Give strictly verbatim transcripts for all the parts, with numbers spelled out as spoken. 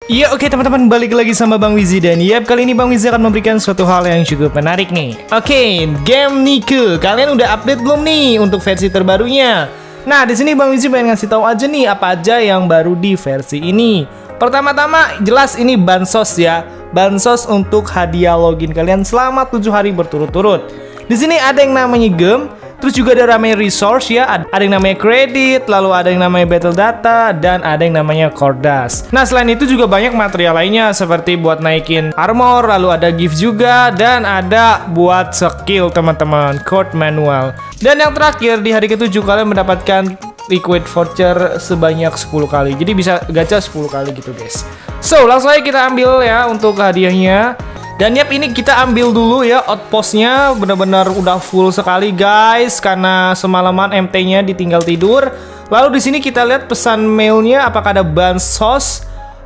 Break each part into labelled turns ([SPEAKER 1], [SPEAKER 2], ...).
[SPEAKER 1] Iya oke teman-teman, balik lagi sama Bang Wizzy. Dan yap, kali ini Bang Wizzy akan memberikan suatu hal yang cukup menarik nih. Oke, game Nike. Kalian udah update belum nih untuk versi terbarunya? Nah, di sini Bang Wizzy pengen ngasih tahu aja nih apa aja yang baru di versi ini. Pertama-tama jelas ini bansos ya. Bansos untuk hadiah login kalian selama tujuh hari berturut-turut. Di sini ada yang namanya gem. Terus juga ada namanya resource ya, ada yang namanya kredit, lalu ada yang namanya battle data, dan ada yang namanya cordas. Nah selain itu juga banyak material lainnya seperti buat naikin armor, lalu ada gift juga, dan ada buat skill teman-teman, code manual. Dan yang terakhir di hari ketujuh kalian mendapatkan liquid voucher sebanyak sepuluh kali. Jadi bisa gacha sepuluh kali gitu guys. So langsung aja kita ambil ya untuk hadiahnya. Dan yap, ini kita ambil dulu ya outpostnya, benar-benar udah full sekali guys karena semalaman M T-nya ditinggal tidur. Lalu di sini kita lihat pesan mailnya, apakah ada bansos?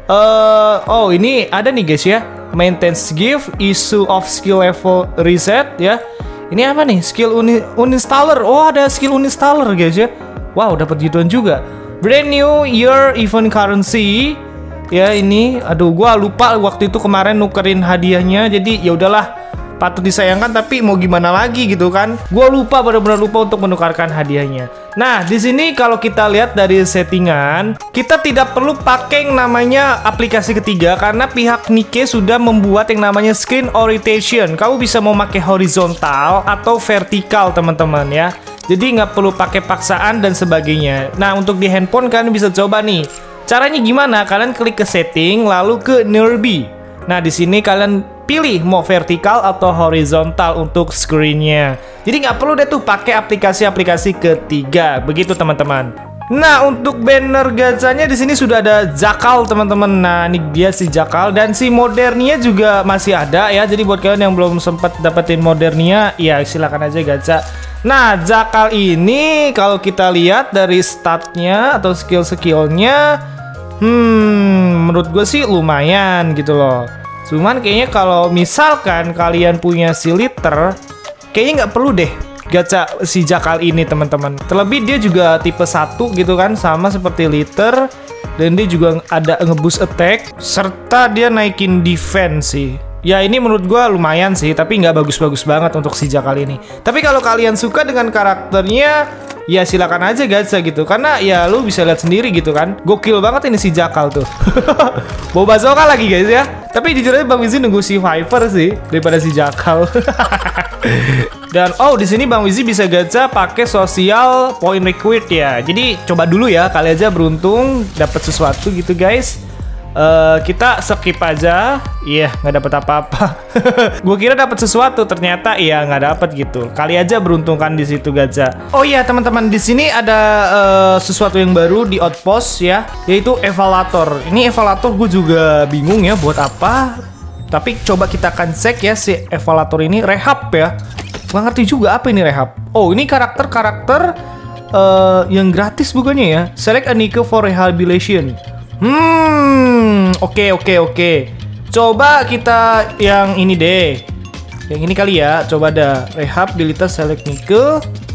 [SPEAKER 1] Uh, oh ini ada nih guys ya, maintenance gift, issue of skill level reset ya. Ini apa nih? Skill uni uninstaller. Oh ada skill uninstaller guys ya. Wow dapat gituan juga. Brand new year event currency. Ya ini, aduh gua lupa waktu itu kemarin nukerin hadiahnya, jadi ya udahlah, patut disayangkan tapi mau gimana lagi gitu kan. Gua lupa, benar-benar lupa untuk menukarkan hadiahnya. Nah, di sini kalau kita lihat dari settingan, kita tidak perlu pakai yang namanya aplikasi ketiga karena pihak Nike sudah membuat yang namanya screen orientation. Kamu bisa mau pakai horizontal atau vertikal teman-teman ya. Jadi nggak perlu pakai paksaan dan sebagainya. Nah, untuk di handphone kalian bisa coba nih. Caranya gimana? Kalian klik ke setting, lalu ke nearby. Nah, di sini kalian pilih mau vertikal atau horizontal untuk screennya. Jadi nggak perlu deh tuh pakai aplikasi-aplikasi ketiga. Begitu teman-teman. Nah, untuk banner gacanya di sini sudah ada Jackal teman-teman. Nah, ini dia si Jackal dan si Modernia juga masih ada ya. Jadi buat kalian yang belum sempat dapetin Modernia, ya silakan aja gacha. Nah, Jackal ini kalau kita lihat dari statnya atau skill-skillnya, Hmm, menurut gue sih lumayan gitu loh. Cuman kayaknya kalau misalkan kalian punya si liter, kayaknya nggak perlu deh gacha si Jackal ini teman-teman. Terlebih dia juga tipe satu gitu kan, sama seperti liter. Dan dia juga ada ngeboost attack, serta dia naikin defense sih. Ya ini menurut gue lumayan sih, tapi nggak bagus-bagus banget untuk si Jackal ini. Tapi kalau kalian suka dengan karakternya, ya silakan aja gacha gitu. Karena ya lu bisa lihat sendiri gitu kan. Gokil banget ini si Jackal tuh. Bawa bazooka lagi guys ya. Tapi jujur aja Bang Wizzy nunggu si Viper sih daripada si Jackal. Dan oh di sini Bang Wizzy bisa gacha pakai sosial point request ya. Jadi coba dulu ya, kali aja beruntung dapat sesuatu gitu guys. Uh, kita skip aja, iya yeah, nggak dapat apa-apa. Gue kira dapat sesuatu, ternyata iya nggak dapat gitu. Kali aja beruntung kan di situ gacha. Oh iya teman-teman, di sini ada uh, sesuatu yang baru di outpost ya, yaitu evaluator. Ini evaluator gue juga bingung ya buat apa. Tapi coba kita akan cek ya si evaluator ini. Rehab ya, nggak ngerti juga apa ini rehab. Oh ini karakter-karakter uh, yang gratis bukannya ya. Select a Nike for rehabilitation. Hmm, oke okay, oke okay, oke. Okay. Coba kita yang ini deh. Yang ini kali ya. Coba ada rehabilitas select Nike.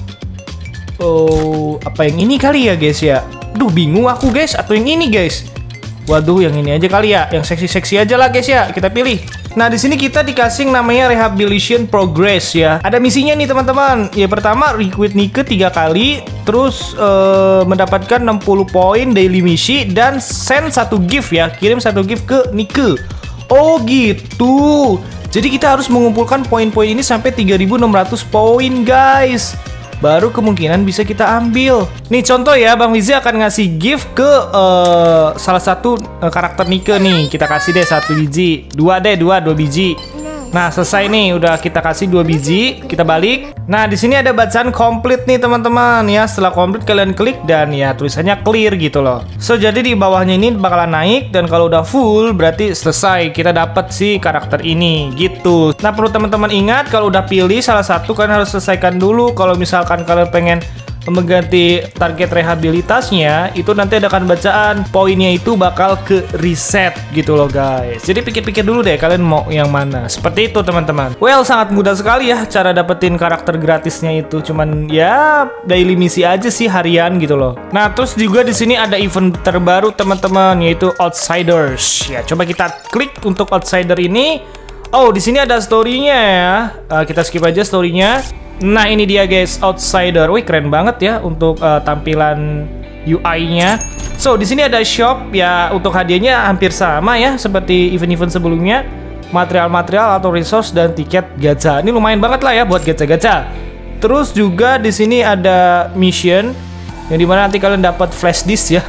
[SPEAKER 1] Oh, apa yang ini kali ya guys ya? Duh, bingung aku guys. Atau yang ini guys? Waduh, yang ini aja kali ya. Yang seksi-seksi aja lah guys ya. Kita pilih. Nah, di sini kita dikasih namanya rehabilitation progress ya. Ada misinya nih teman-teman. Ya pertama recruit Nike tiga kali. Terus uh, mendapatkan enam puluh poin daily misi dan send satu gift ya, kirim satu gift ke Nike. Oh gitu. Jadi kita harus mengumpulkan poin-poin ini sampai tiga ribu enam ratus poin guys. Baru kemungkinan bisa kita ambil. Nih contoh ya, Bang Wizzy akan ngasih gift ke uh, salah satu uh, karakter Nike nih. Kita kasih deh satu biji, dua deh, dua, dua biji. Nah selesai nih, udah kita kasih dua biji, kita balik. Nah di sini ada bacaan komplit nih teman-teman ya. Setelah komplit kalian klik dan ya tulisannya clear gitu loh. So jadi di bawahnya ini bakalan naik dan kalau udah full berarti selesai, kita dapat si karakter ini gitu. Nah perlu teman-teman ingat kalau udah pilih salah satu kalian harus selesaikan dulu. Kalau misalkan kalian pengen mengganti target rehabilitasnya, itu nanti ada akan bacaan poinnya itu bakal ke reset gitu loh guys. Jadi pikir-pikir dulu deh kalian mau yang mana. Seperti itu teman-teman. Well, sangat mudah sekali ya cara dapetin karakter gratisnya itu. Cuman ya daily misi aja sih harian gitu loh. Nah, terus juga di sini ada event terbaru teman-teman, yaitu Outsiders. Ya, coba kita klik untuk Outsider ini. Oh, di sini ada story-nya ya. Uh, kita skip aja story-nya. Nah, ini dia guys, Outsider. Wih, keren banget ya untuk uh, tampilan U I-nya. So, di sini ada shop ya, untuk hadiahnya hampir sama ya seperti event-event sebelumnya. Material-material atau resource dan tiket gacha. Ini lumayan banget lah ya buat gacha-gacha. Terus juga di sini ada mission yang dimana nanti kalian dapat flash disk ya.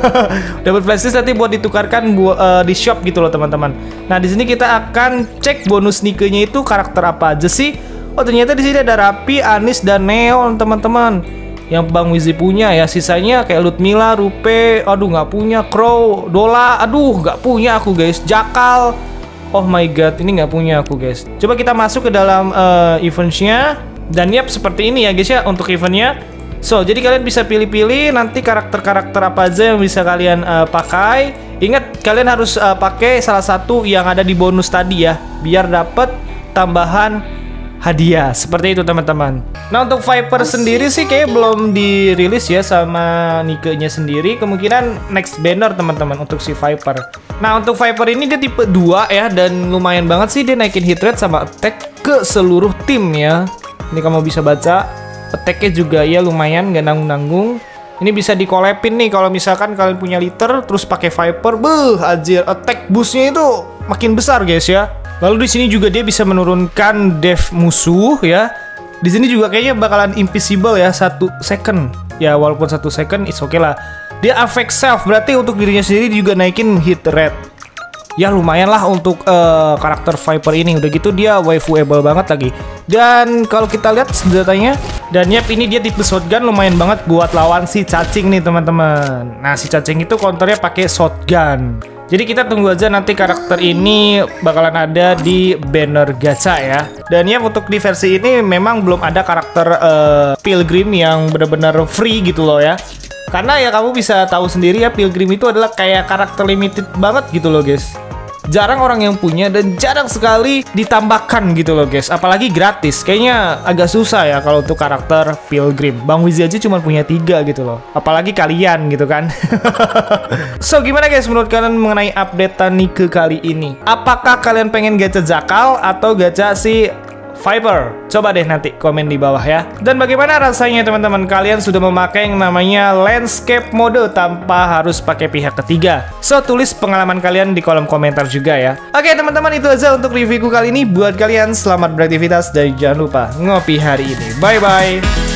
[SPEAKER 1] Dapat flash disk nanti buat ditukarkan bu uh, di shop gitu loh teman-teman. Nah, di sini kita akan cek bonus Nike-nya itu karakter apa aja sih. Oh, ternyata di sini ada Rapi, Anis dan Neon teman-teman. Yang Bang Wizi punya ya. Sisanya kayak Ludmilla, Rupe, aduh nggak punya. Crow, Dola, aduh nggak punya aku guys. Jakal, oh my god, ini nggak punya aku guys. Coba kita masuk ke dalam uh, events-nya. Dan yap, seperti ini ya guys ya untuk eventnya. So, jadi kalian bisa pilih-pilih nanti karakter-karakter apa aja yang bisa kalian uh, pakai. Ingat, kalian harus uh, pakai salah satu yang ada di bonus tadi ya, biar dapat tambahan hadiah. Seperti itu teman-teman. Nah, untuk Viper sendiri sih kayak belum dirilis ya sama Nike-nya sendiri. Kemungkinan next banner teman-teman untuk si Viper. Nah, untuk Viper ini dia tipe dua ya, dan lumayan banget sih dia naikin hit rate sama attack ke seluruh tim ya. Ini kamu bisa baca. Attack-nya juga ya lumayan, gak nanggung-nanggung. Ini bisa di-collabin nih kalau misalkan kalian punya liter terus pakai Viper, beuh, anjir, attack boost-nya itu makin besar guys ya. Lalu di sini juga dia bisa menurunkan def musuh ya. Di sini juga kayaknya bakalan invisible ya satu second. Ya walaupun satu second it's okay lah. Dia affect self, berarti untuk dirinya sendiri juga naikin hit rate. Ya lumayan lah untuk uh, karakter Viper ini. Udah gitu dia waifuable banget lagi. Dan kalau kita lihat senjatanya, dan yap, ini dia tipe shotgun, lumayan banget buat lawan si cacing nih teman-teman. Nah, si cacing itu counternya pakai shotgun. Jadi kita tunggu aja nanti karakter ini bakalan ada di banner gacha ya. Dan ya untuk di versi ini memang belum ada karakter uh, Pilgrim yang benar-benar free gitu loh ya. Karena ya kamu bisa tahu sendiri ya, Pilgrim itu adalah kayak karakter limited banget gitu loh guys. Jarang orang yang punya dan jarang sekali ditambahkan gitu loh guys. Apalagi gratis, kayaknya agak susah ya kalau untuk karakter Pilgrim. Bang Wizi aja cuma punya tiga gitu loh. Apalagi kalian gitu kan. So gimana guys menurut kalian mengenai updatean Nike kali ini? Apakah kalian pengen gacha Jakal atau gacha si Viper? Coba deh nanti komen di bawah ya. Dan bagaimana rasanya teman-teman, kalian sudah memakai yang namanya landscape mode tanpa harus pakai pihak ketiga? So tulis pengalaman kalian di kolom komentar juga ya. Oke teman-teman, itu aja untuk reviewku kali ini. Buat kalian selamat beraktivitas dan jangan lupa ngopi hari ini. Bye bye.